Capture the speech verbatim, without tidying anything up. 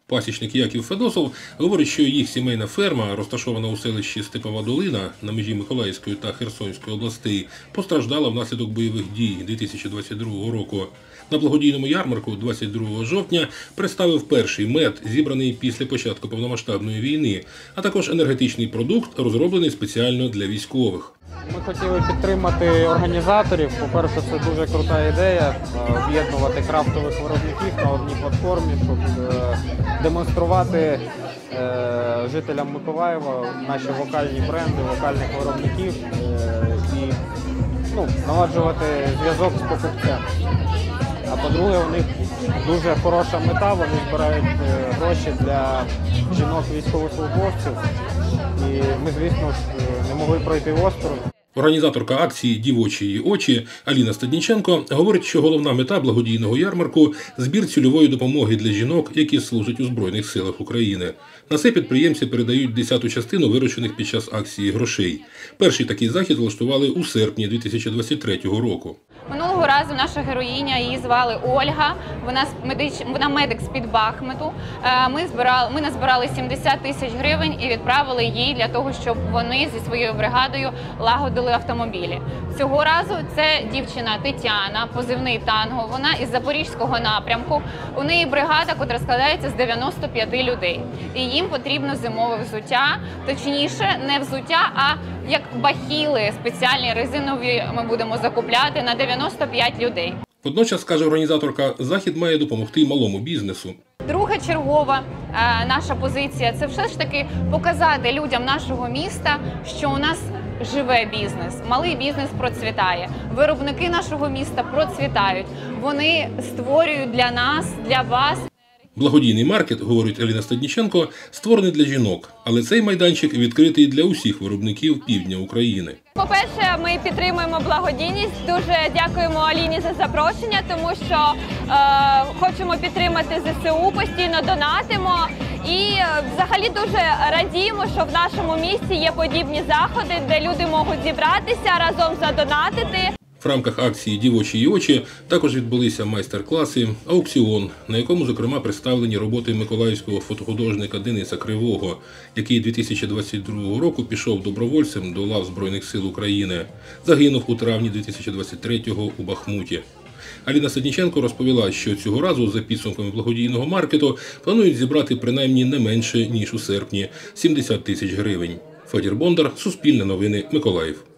Пасічник Яків Федосов говорить, що їх сімейна ферма, розташована у селищі Степова Долина на межі Миколаївської та Херсонської областей, постраждала внаслідок бойових дій дві тисячі двадцять другого року. На благодійному ярмарку двадцять другого жовтня представив перший мед, зібраний після початку повномасштабної війни, а також енергетичний продукт, розроблений спеціально для військових. Ми хотіли підтримати організаторів. По-перше, це дуже крута ідея – об'єднувати крафтових виробників на одній платформі, щоб демонструвати жителям Миколаєва наші вокальні бренди, вокальних виробників і ну, наладжувати зв'язок з покупцем. А по-друге, у них дуже хороша мета, вони збирають гроші для жінок-військовослужбовців. І ми, звісно ж, не могли пройти осторонь. Організаторка акції «Дівочі очі» Аліна Стадніченко говорить, що головна мета благодійного ярмарку – збір цільової допомоги для жінок, які служать у Збройних силах України. На це підприємці передають десяту частину виручених під час акції грошей. Перший такий захід влаштували у серпні дві тисячі двадцять третього року. Минулого разу наша героїня, її звали Ольга, вона, медич, вона медик з-під Бахмуту. Ми, збирали, ми назбирали сімдесят тисяч гривень і відправили їй для того, щоб вони зі своєю бригадою лагодили автомобілі. Цього разу це дівчина Тетяна, позивний Танго, вона із Запорізького напрямку. У неї бригада, котра складається з дев'яноста п'яти людей. І їм потрібно зимове взуття, точніше не взуття, а як бахіли спеціальні резинові ми будемо закупляти на дев'яносто п'ять людей. Водночас, каже організаторка, захід має допомогти малому бізнесу. Друга чергова е, наша позиція – це все ж таки показати людям нашого міста, що у нас живе бізнес, малий бізнес процвітає, виробники нашого міста процвітають, вони створюють для нас, для вас. Благодійний маркет, говорить Аліна Стадніченко, створений для жінок, але цей майданчик відкритий для усіх виробників півдня України. По-перше, ми підтримуємо благодійність. Дуже дякуємо Аліні за запрошення, тому що е, хочемо підтримати ЗСУ, постійно донатимо. І е, взагалі дуже радіємо, що в нашому місті є подібні заходи, де люди можуть зібратися, разом задонатити. В рамках акції «Дівочі очі» також відбулися майстер-класи, аукціон, на якому, зокрема, представлені роботи миколаївського фотохудожника Дениса Кривого, який дві тисячі двадцять другого року пішов добровольцем до лав Збройних сил України. Загинув у травні дві тисячі двадцять третього у Бахмуті. Аліна Стадніченко розповіла, що цього разу, за підсумками благодійного маркету, планують зібрати принаймні не менше, ніж у серпні – сімдесят тисяч гривень. Федір Бондар, Суспільне новини, Миколаїв.